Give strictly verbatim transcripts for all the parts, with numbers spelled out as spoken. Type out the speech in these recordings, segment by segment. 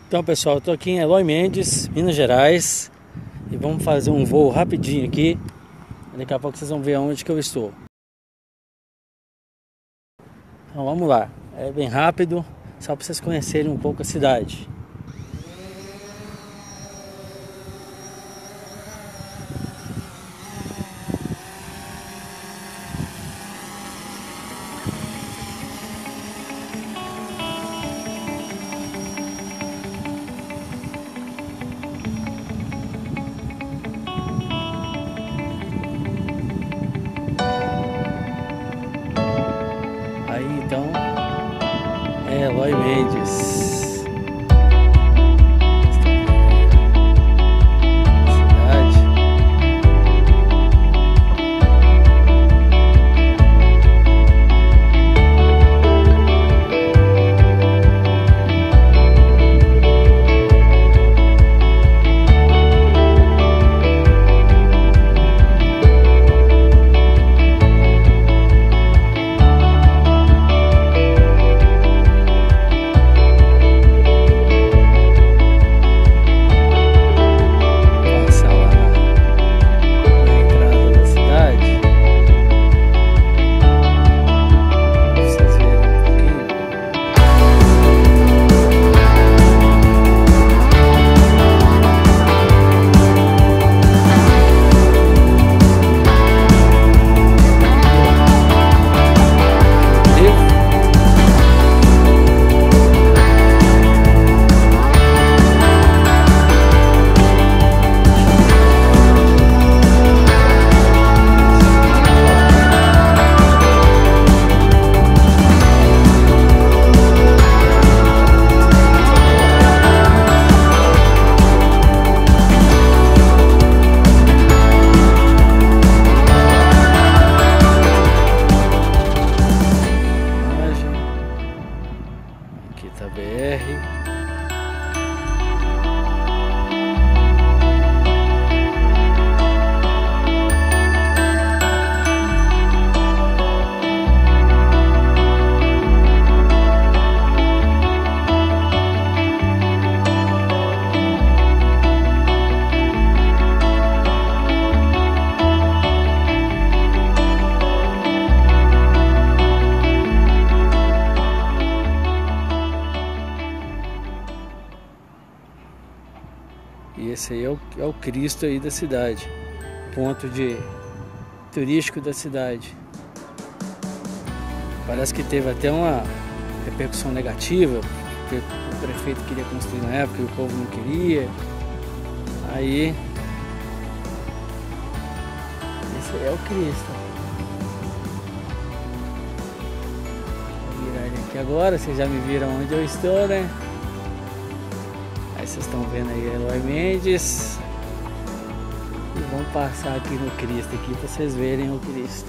Então, pessoal, eu tô aqui em Eloy Mendes, Minas Gerais, e vamos fazer um voo rapidinho aqui. Daqui a pouco vocês vão ver aonde que eu estou. Então vamos lá, é bem rápido, só para vocês conhecerem um pouco a cidade. Aí então, é Eloy Mendes. Aqui tá B R. E esse aí é o, é o Cristo aí da cidade, ponto de turístico da cidade. Parece que teve até uma repercussão negativa, porque o prefeito queria construir na época e o povo não queria. Aí, esse aí é o Cristo. Vou virar ele aqui agora, vocês já me viram onde eu estou, né? Aí vocês estão vendo aí Eloy Mendes. E vamos passar aqui no Cristo aqui para vocês verem o Cristo.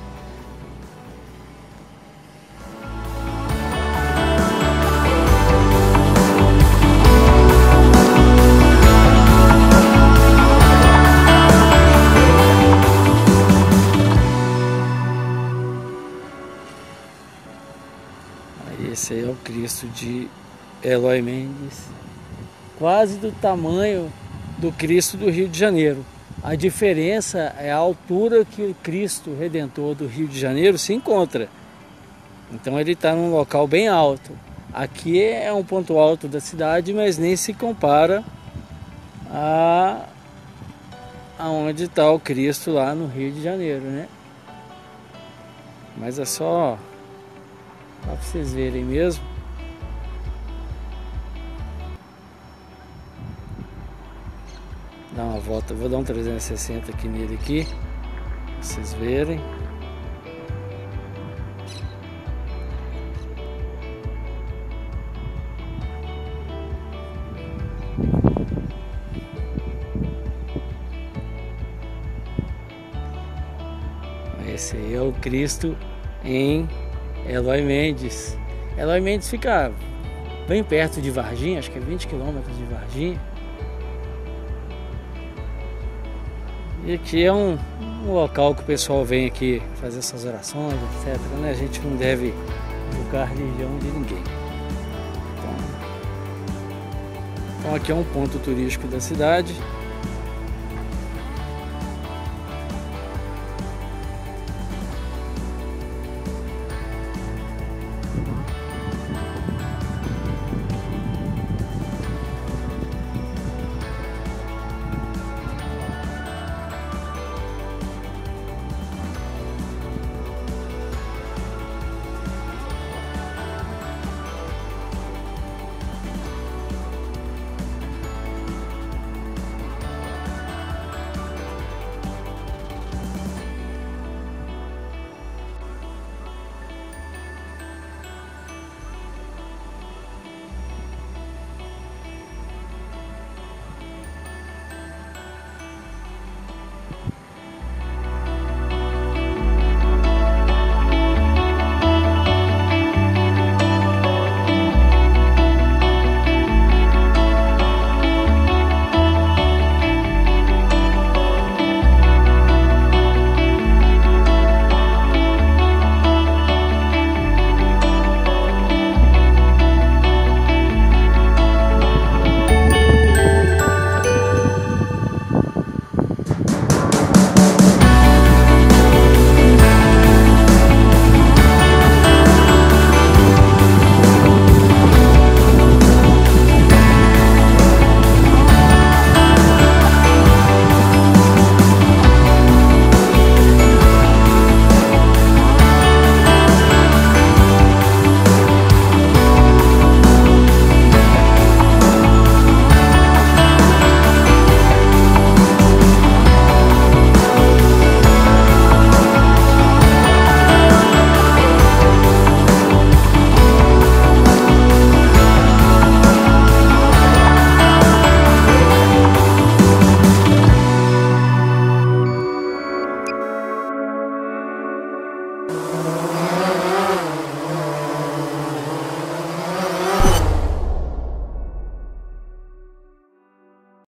Aí esse aí é o Cristo de Eloy Mendes. Quase do tamanho do Cristo do Rio de Janeiro. A diferença é a altura que o Cristo Redentor do Rio de Janeiro se encontra. Então ele está num local bem alto. Aqui é um ponto alto da cidade, mas nem se compara a aonde está o Cristo lá no Rio de Janeiro, né? Mas é só para vocês verem mesmo. Dar uma volta, vou dar um trezentos e sessenta aqui nele aqui, pra vocês verem. Esse aí é o Cristo em Eloy Mendes. Eloy Mendes fica bem perto de Varginha, acho que é vinte quilômetros de Varginha. E aqui é um, um local que o pessoal vem aqui fazer essas orações, etcétera, né? A gente não deve julgar a religião de ninguém. Então, Então aqui é um ponto turístico da cidade.